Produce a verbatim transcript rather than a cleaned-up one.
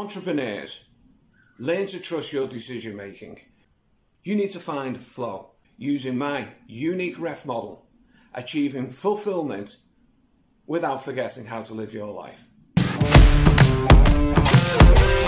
entrepreneurs, learn to trust your decision making. You need to find flow using my unique ref model, achieving fulfillment without forgetting how to live your life.